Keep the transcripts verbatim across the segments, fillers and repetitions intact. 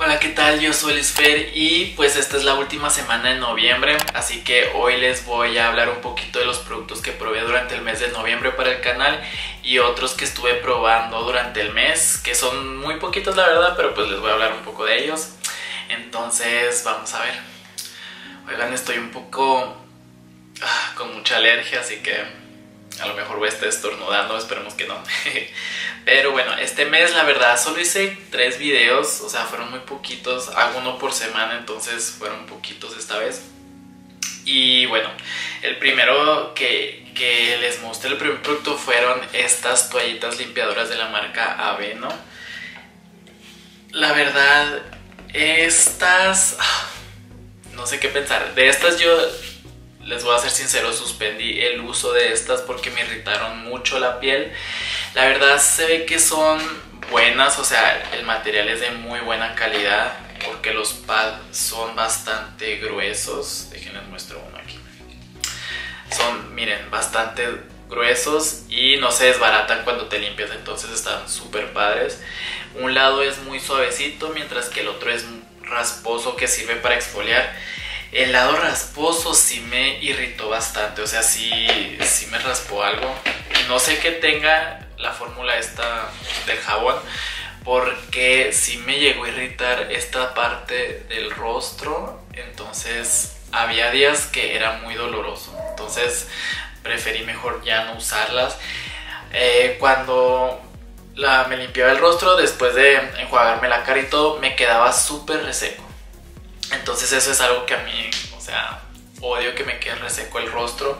Hola, ¿qué tal? Yo soy Lisfer y pues esta es la última semana de noviembre, así que hoy les voy a hablar un poquito de los productos que probé durante el mes de noviembre para el canal y otros que estuve probando durante el mes, que son muy poquitos la verdad, pero pues les voy a hablar un poco de ellos. Entonces vamos a ver. Oigan, estoy un poco ah, con mucha alergia, así que a lo mejor voy a estar estornudando, esperemos que no. Pero bueno, este mes la verdad solo hice tres videos, o sea, fueron muy poquitos, hago uno por semana, entonces fueron poquitos esta vez. Y bueno, el primero que, que les mostré, el primer producto fueron estas toallitas limpiadoras de la marca Aveno. La verdad, estas... no sé qué pensar, de estas yo... les voy a ser sincero, suspendí el uso de estas porque me irritaron mucho la piel. La verdad se ve que son buenas, o sea, el material es de muy buena calidad porque los pads son bastante gruesos. Déjenles muestro uno aquí. Son, miren, bastante gruesos y no se desbaratan cuando te limpias, entonces están súper padres. Un lado es muy suavecito mientras que el otro es rasposo, que sirve para exfoliar. El lado rasposo sí me irritó bastante, o sea, sí, sí me raspó algo. No sé qué tenga la fórmula esta del jabón, porque sí me llegó a irritar esta parte del rostro. Entonces había días que era muy doloroso, entonces preferí mejor ya no usarlas. Eh, cuando la, me limpiaba el rostro, después de enjuagarme la cara y todo, me quedaba súper reseco. Entonces eso es algo que a mí, o sea, odio que me quede reseco el rostro.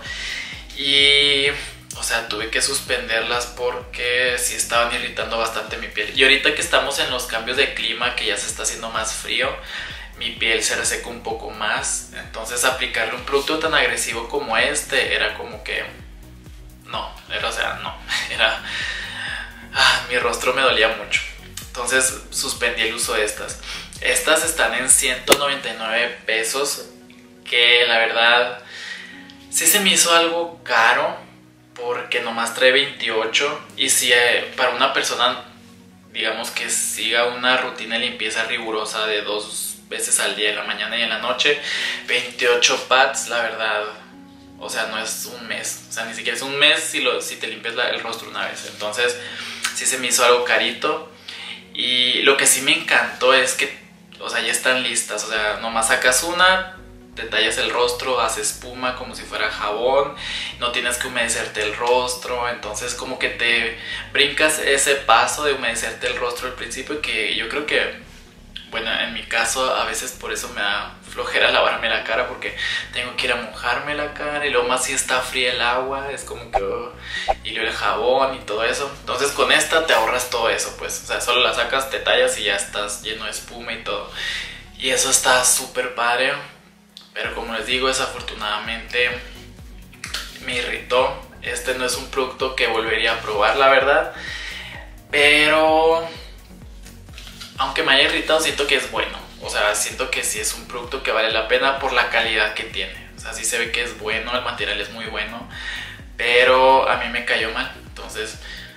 Y, o sea, tuve que suspenderlas porque sí estaban irritando bastante mi piel. Y ahorita que estamos en los cambios de clima, que ya se está haciendo más frío, mi piel se resecó un poco más. Entonces aplicarle un producto tan agresivo como este era como que... no, era, o sea, no, era... ah, mi rostro me dolía mucho. Entonces suspendí el uso de estas. Estas están en ciento noventa y nueve pesos, que la verdad sí se me hizo algo caro porque nomás trae veintiocho. Y si eh, para una persona, digamos, que siga una rutina de limpieza rigurosa de dos veces al día, en la mañana y en la noche, veintiocho pads, la verdad, o sea, no es un mes. O sea, ni siquiera es un mes si, lo, si te limpias la, el rostro una vez. Entonces sí se me hizo algo carito. Y lo que sí me encantó es que, o sea, ya están listas, o sea, nomás sacas una, te tallas el rostro, haces espuma como si fuera jabón, no tienes que humedecerte el rostro. Entonces como que te brincas ese paso de humedecerte el rostro al principio, que yo creo que, bueno, en mi caso a veces por eso me da flojera lavarme la cara, porque tengo que ir a mojarme la cara y luego más si está fría el agua, es como que... oh, y luego el jabón y todo eso. Entonces con esta te ahorras todo eso, pues, o sea, solo la sacas, te tallas y ya estás lleno de espuma y todo. Y eso está súper padre, pero como les digo, desafortunadamente me irritó. Este no es un producto que volvería a probar, la verdad, pero aunque me haya irritado, siento que es bueno. O sea, siento que sí es un producto que vale la pena por la calidad que tiene. O sea, sí se ve que es bueno, el material es muy bueno, pero a mí me cayó mal. Entonces,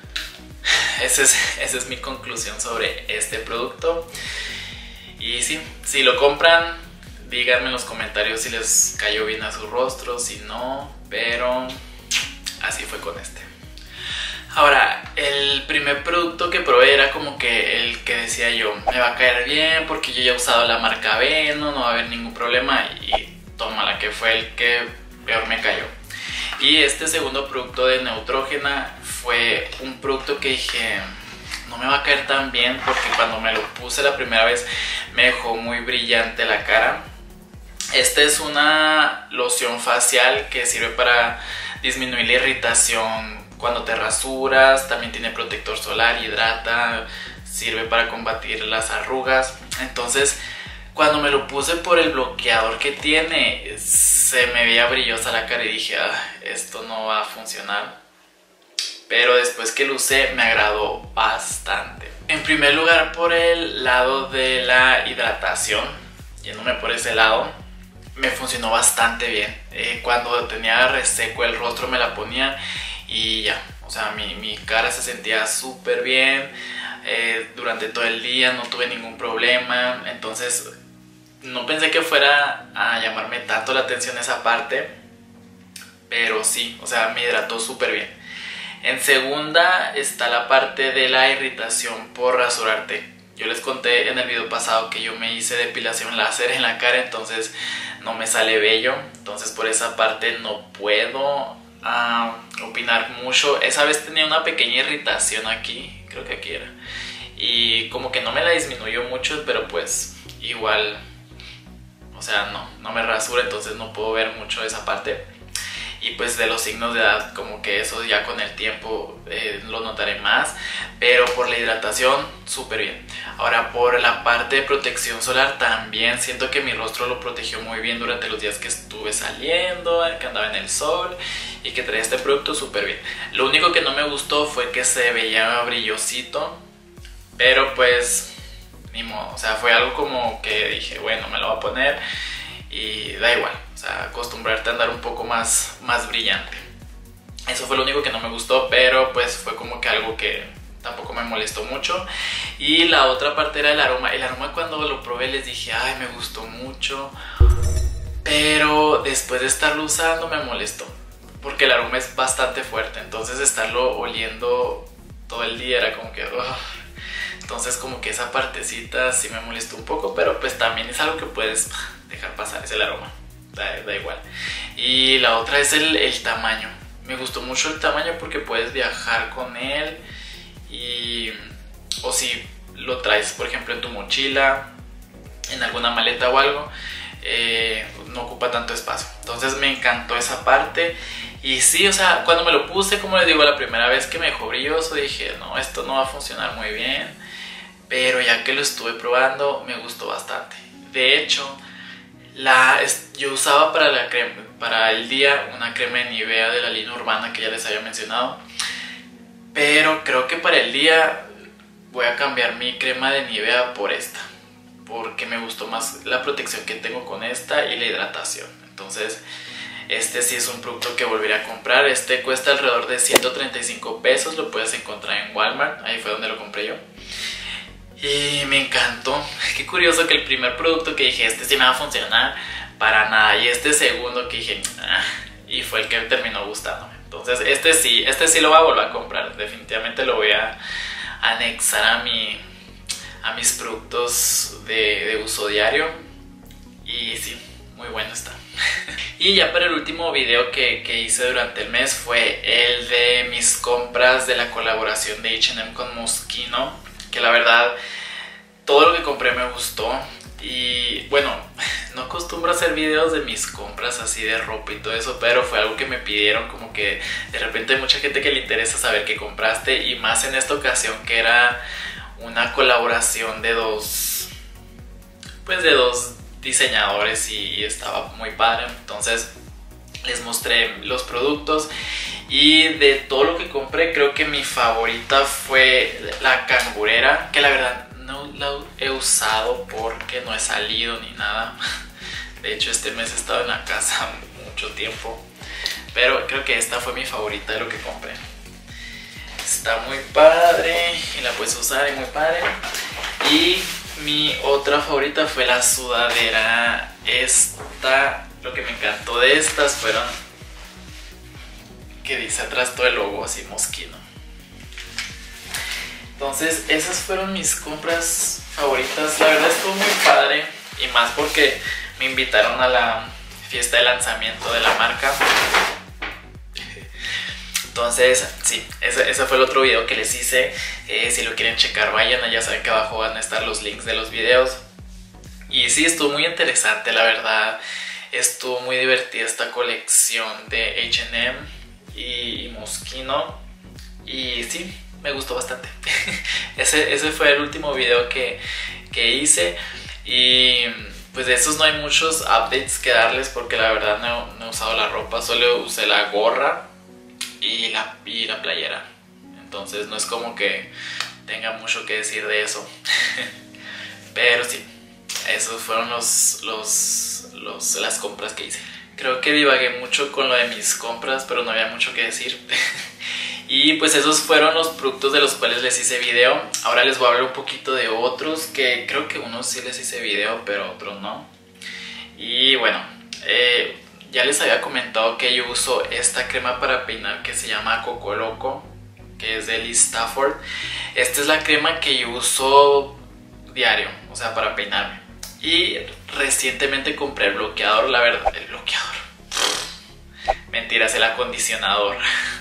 esa es, esa es mi conclusión sobre este producto. Y sí, si lo compran, díganme en los comentarios si les cayó bien a su rostro, si no, pero así fue con este. Ahora, el primer producto que probé era como que el que decía yo, me va a caer bien porque yo ya he usado la marca Aveno, no va a haber ningún problema. Y tómala, que fue el que peor me cayó. Y este segundo producto de Neutrogena fue un producto que dije, no me va a caer tan bien, porque cuando me lo puse la primera vez me dejó muy brillante la cara. Esta es una loción facial que sirve para disminuir la irritación cuando te rasuras. También tiene protector solar, hidrata, sirve para combatir las arrugas. Entonces cuando me lo puse por el bloqueador que tiene, se me veía brillosa la cara y dije, ah, esto no va a funcionar. Pero después que lo usé me agradó bastante. En primer lugar, por el lado de la hidratación, yéndome por ese lado, me funcionó bastante bien. Eh, cuando tenía reseco el rostro me la ponía y ya, o sea, mi, mi cara se sentía súper bien. eh, durante todo el día, no tuve ningún problema. Entonces no pensé que fuera a llamarme tanto la atención esa parte, pero sí, o sea, me hidrató súper bien. En segunda está la parte de la irritación por rasurarte. Yo les conté en el video pasado que yo me hice depilación láser en la cara, entonces no me sale vello. Entonces por esa parte no puedo uh, opinar mucho. Esa vez tenía una pequeña irritación aquí, creo que aquí era. Y como que no me la disminuyó mucho, pero pues igual, o sea, no, no me rasura, entonces no puedo ver mucho esa parte. Y pues de los signos de edad, como que eso ya con el tiempo eh, lo notaré más. Pero por la hidratación, súper bien. Ahora por la parte de protección solar también siento que mi rostro lo protegió muy bien durante los días que estuve saliendo, que andaba en el sol y que traía este producto súper bien. Lo único que no me gustó fue que se veía brillosito, pero pues ni modo. O sea, fue algo como que dije, bueno, me lo voy a poner y da igual. O sea, acostumbrarte a andar un poco más, más brillante. Eso fue lo único que no me gustó, pero pues fue como que algo que tampoco me molestó mucho. Y la otra parte era el aroma. El aroma cuando lo probé les dije, ay, me gustó mucho. Pero después de estarlo usando me molestó, porque el aroma es bastante fuerte. Entonces estarlo oliendo todo el día era como que... Uh, entonces como que esa partecita sí me molestó un poco, pero pues también es algo que puedes dejar pasar, es el aroma. Da, da igual. Y la otra es el, el tamaño. Me gustó mucho el tamaño porque puedes viajar con él. Y, o si lo traes, por ejemplo, en tu mochila, en alguna maleta o algo, eh, no ocupa tanto espacio. Entonces me encantó esa parte. Y sí, o sea, cuando me lo puse, como les digo, la primera vez que me dejó brilloso, dije, no, esto no va a funcionar muy bien. Pero ya que lo estuve probando, me gustó bastante. De hecho, La, yo usaba para, la crema, para el día una crema de Nivea de la línea Urbana que ya les había mencionado, pero creo que para el día voy a cambiar mi crema de Nivea por esta, porque me gustó más la protección que tengo con esta y la hidratación. Entonces este sí es un producto que volveré a comprar. Este cuesta alrededor de ciento treinta y cinco pesos, lo puedes encontrar en Walmart, ahí fue donde lo compré yo. Y me encantó. Qué curioso que el primer producto que dije, este sí me va a funcionar, para nada. Y este segundo que dije, ah, y fue el que terminó gustándome. Entonces este sí, este sí lo voy a volver a comprar. Definitivamente lo voy a anexar a, mi, a mis productos de, de uso diario. Y sí, muy bueno está. Y ya para el último video que, que hice durante el mes fue el de mis compras de la colaboración de H and M con Moschino, que la verdad todo lo que compré me gustó. Y bueno, no acostumbro a hacer videos de mis compras así de ropa y todo eso, pero fue algo que me pidieron, como que de repente hay mucha gente que le interesa saber qué compraste, y más en esta ocasión que era una colaboración de dos, pues de dos diseñadores, y estaba muy padre. Entonces les mostré los productos. Y de todo lo que compré, creo que mi favorita fue la cangurera, que la verdad no la he usado porque no he salido ni nada. De hecho, este mes he estado en la casa mucho tiempo, pero creo que esta fue mi favorita de lo que compré. Está muy padre y la puedes usar, y muy padre. Y mi otra favorita fue la sudadera. Esta, lo que me encantó de estas fueron que dice atrás todo el logo así Moschino. Entonces esas fueron mis compras favoritas. La verdad estuvo muy padre, y más porque me invitaron a la fiesta de lanzamiento de la marca. Entonces sí, ese, ese fue el otro video que les hice. eh, Si lo quieren checar, vayan, ya saben que abajo van a estar los links de los videos. Y sí, estuvo muy interesante, la verdad. Estuvo muy divertida esta colección de H and M y Moschino, y sí, me gustó bastante. ese, ese fue el último video que, que hice, y pues de esos no hay muchos updates que darles, porque la verdad no, no he usado la ropa, solo usé la gorra y la, y la playera. Entonces no es como que tenga mucho que decir de eso. Pero sí, esos fueron los, los, los, las compras que hice. Creo que divagué mucho con lo de mis compras, pero no había mucho que decir. Y pues esos fueron los productos de los cuales les hice video. Ahora les voy a hablar un poquito de otros, que creo que unos sí les hice video, pero otros no. Y bueno, eh, ya les había comentado que yo uso esta crema para peinar que se llama Coco Loco, que es de Lee Stafford. Esta es la crema que yo uso diario, o sea, para peinarme. Y recientemente compré el bloqueador, la verdad, el bloqueador. Mentiras, el acondicionador.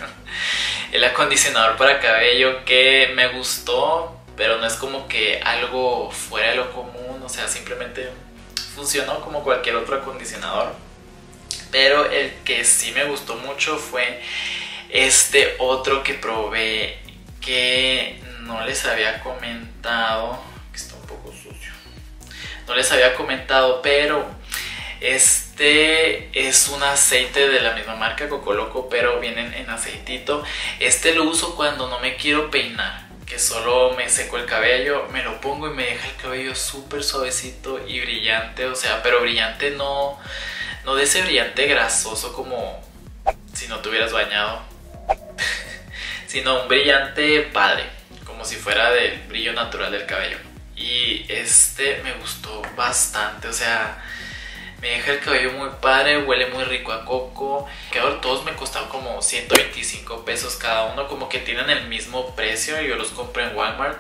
El acondicionador para cabello que me gustó, pero no es como que algo fuera de lo común, o sea, simplemente funcionó como cualquier otro acondicionador. Pero el que sí me gustó mucho fue este otro que probé, que no les había comentado, que está un poco sucio. No les había comentado, pero este es un aceite de la misma marca, Coco Loco, pero vienen en aceitito. Este lo uso cuando no me quiero peinar, que solo me seco el cabello, me lo pongo y me deja el cabello súper suavecito y brillante. O sea, pero brillante no, no de ese brillante grasoso como si no te hubieras bañado, sino un brillante padre, como si fuera del brillo natural del cabello. Y este me gustó bastante, o sea, me deja el cabello muy padre, huele muy rico a coco. Que ahora todos me costaron como ciento veinticinco pesos cada uno, como que tienen el mismo precio. Yo los compré en Walmart,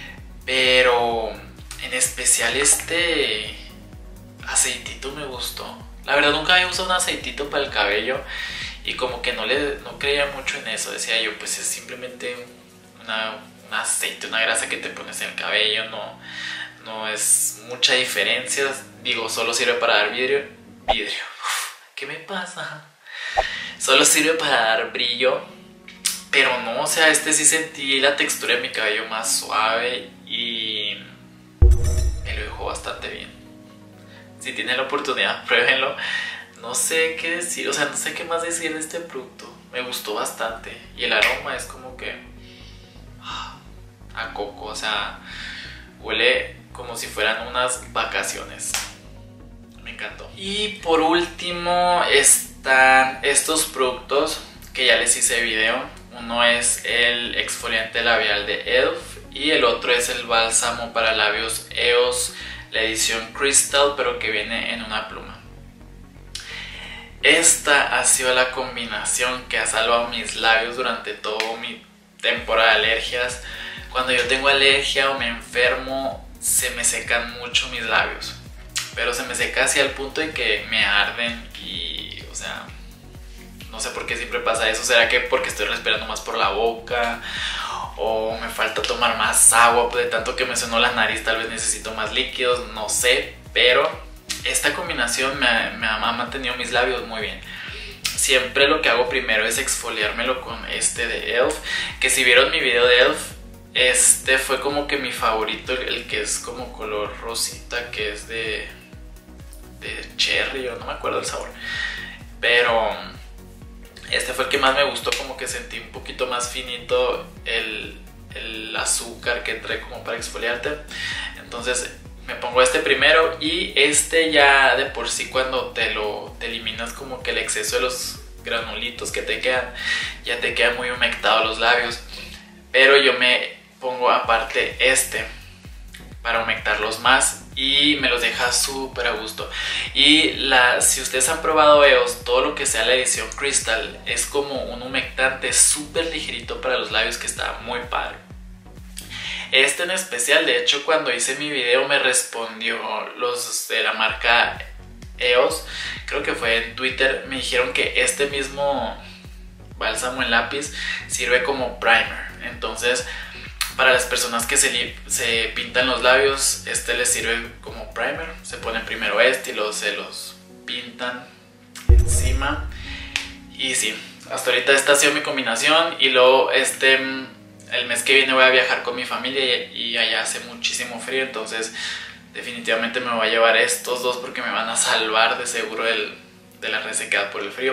pero en especial este aceitito me gustó. La verdad nunca había usado un aceitito para el cabello y como que no, le, no creía mucho en eso. Decía yo, pues es simplemente una, un aceite, una grasa que te pones en el cabello, no... No es mucha diferencia, digo, solo sirve para dar vidrio. Vidrio, uf, ¿qué me pasa? Solo sirve para dar brillo, pero no, o sea, este sí sentí la textura de mi cabello más suave y me lo dejó bastante bien. Si tienen la oportunidad, pruébenlo. No sé qué decir, o sea, no sé qué más decir de este producto. Me gustó bastante y el aroma es como que a coco, o sea, huele como si fueran unas vacaciones. Me encantó. Y por último están estos productos que ya les hice video. Uno es el exfoliante labial de E L F y el otro es el bálsamo para labios E O S, la edición Crystal, pero que viene en una pluma. Esta ha sido la combinación que ha salvado mis labios durante toda mi temporada de alergias. Cuando yo tengo alergia o me enfermo, se me secan mucho mis labios, pero se me seca hacia el punto de que me arden y, o sea, no sé por qué siempre pasa eso. ¿Será que porque estoy respirando más por la boca o me falta tomar más agua? Pues de tanto que me sonó la nariz tal vez necesito más líquidos, no sé, pero esta combinación me, me ha mantenido mis labios muy bien. Siempre lo que hago primero es exfoliármelo con este de E L F, que si vieron mi video de E L F, este fue como que mi favorito, el que es como color rosita, que es de, de cherry, o no me acuerdo el sabor. Pero este fue el que más me gustó, como que sentí un poquito más finito el, el azúcar que trae como para exfoliarte. Entonces me pongo este primero y este ya de por sí cuando te lo te eliminas como que el exceso de los granulitos que te quedan, ya te quedan muy humectados los labios. Pero yo me pongo aparte este para humectarlos más y me los deja súper a gusto. Y la, si ustedes han probado E O S, todo lo que sea la edición Crystal es como un humectante súper ligerito para los labios que está muy padre. Este en especial, de hecho, cuando hice mi video me respondió los de la marca E O S, creo que fue en Twitter, me dijeron que este mismo bálsamo en lápiz sirve como primer. Entonces, para las personas que se, se pintan los labios, este les sirve como primer. Se ponen primero este y luego se los pintan encima. Y sí, hasta ahorita esta ha sido mi combinación. Y luego este, el mes que viene voy a viajar con mi familia y, y allá hace muchísimo frío. Entonces definitivamente me voy a llevar estos dos porque me van a salvar de seguro el, de la resequedad por el frío.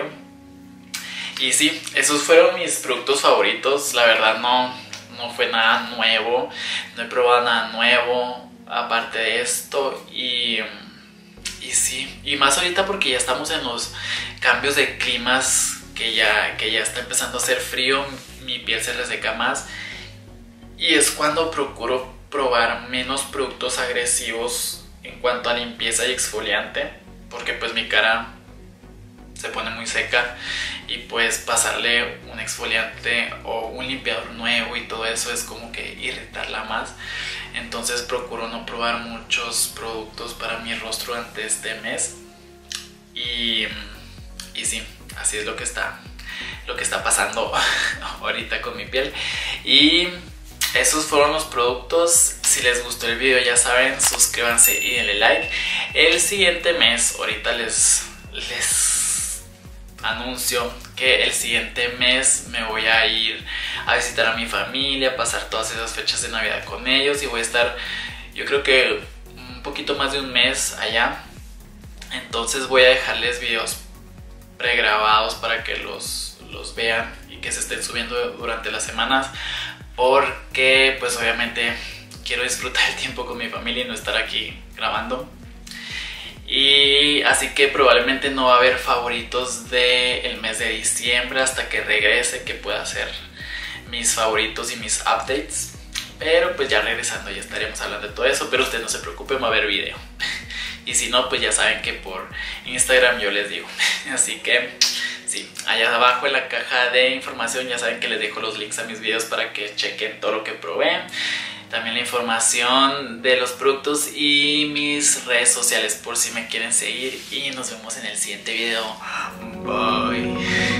Y sí, esos fueron mis productos favoritos. La verdad no, no fue nada nuevo, no he probado nada nuevo aparte de esto. Y, y sí, y más ahorita porque ya estamos en los cambios de climas, que ya, que ya está empezando a hacer frío. mi piel se reseca más, y es cuando procuro probar menos productos agresivos en cuanto a limpieza y exfoliante, porque pues mi cara se pone muy seca y pues pasarle un exfoliante o un limpiador nuevo y todo eso es como que irritarla más. Entonces procuro no probar muchos productos para mi rostro durante este mes, y, y sí, así es lo que está lo que está pasando ahorita con mi piel. Y esos fueron los productos. Si les gustó el video, ya saben, suscríbanse y denle like. El siguiente mes, ahorita les, les anuncio que el siguiente mes me voy a ir a visitar a mi familia, pasar todas esas fechas de Navidad con ellos, y voy a estar, yo creo que un poquito más de un mes allá. Entonces voy a dejarles videos pregrabados para que los, los vean y que se estén subiendo durante las semanas, porque pues obviamente quiero disfrutar el tiempo con mi familia y no estar aquí grabando. Y así que probablemente no va a haber favoritos del mes de diciembre hasta que regrese, que pueda hacer mis favoritos y mis updates. Pero pues ya regresando ya estaremos hablando de todo eso, pero ustedes no se preocupen, va a haber video. Y si no, pues ya saben que por Instagram yo les digo. Así que sí, allá abajo en la caja de información ya saben que les dejo los links a mis videos para que chequen todo lo que probé. También la información de los productos y mis redes sociales por si me quieren seguir. Y nos vemos en el siguiente video. Bye.